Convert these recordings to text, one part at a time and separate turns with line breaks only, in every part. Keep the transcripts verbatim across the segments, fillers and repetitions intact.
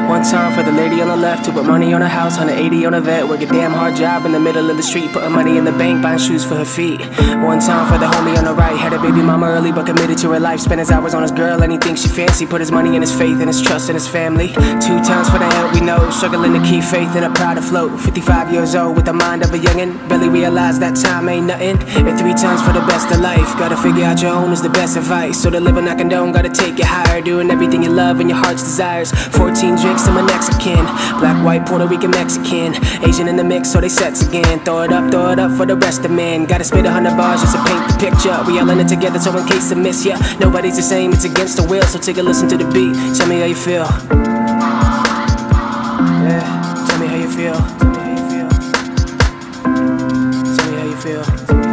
One time for the lady on the left who put money on her house, one hundred eighty on a vet, work a damn hard job in the middle of the street, putting money in the bank, buying shoes for her feet. One time for the homie on the right, had a baby mama early but committed to her life, spent his hours on his girl, anything she fancy, put his money in his faith and his trust in his family. Two times for the help we know, struggling to keep faith and a pride afloat. Fifty-five years old with the mind of a youngin', barely realized that time ain't nothing. And three times for the best of life, gotta figure out your own is the best advice. So to live and not condone, gotta take it higher, doing everything you love and your heart's desires. Fourteen drinks and my Mexican, black, white, Puerto Rican, Mexican, Asian in the mix, so they sets again. Throw it up, throw it up for the rest of men. Gotta spit a hundred bars just to paint the picture. We all in it together, so in case I miss ya, nobody's the same, it's against the will. So take a listen to the beat, tell me how you feel. Yeah, tell me how you feel. Tell me how you feel. Tell me how you feel. Tell me how you feel.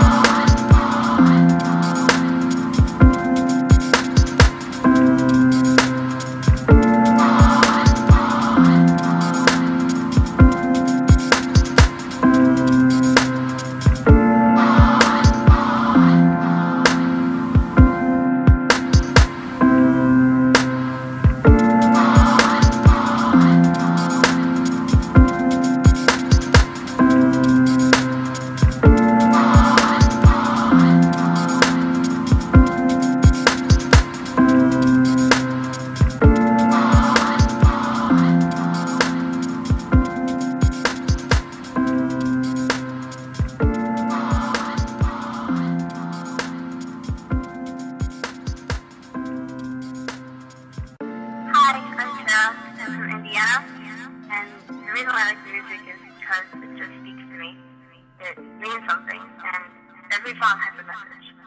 And the reason why I like music is because it just speaks to me. It means something, and every song has a message.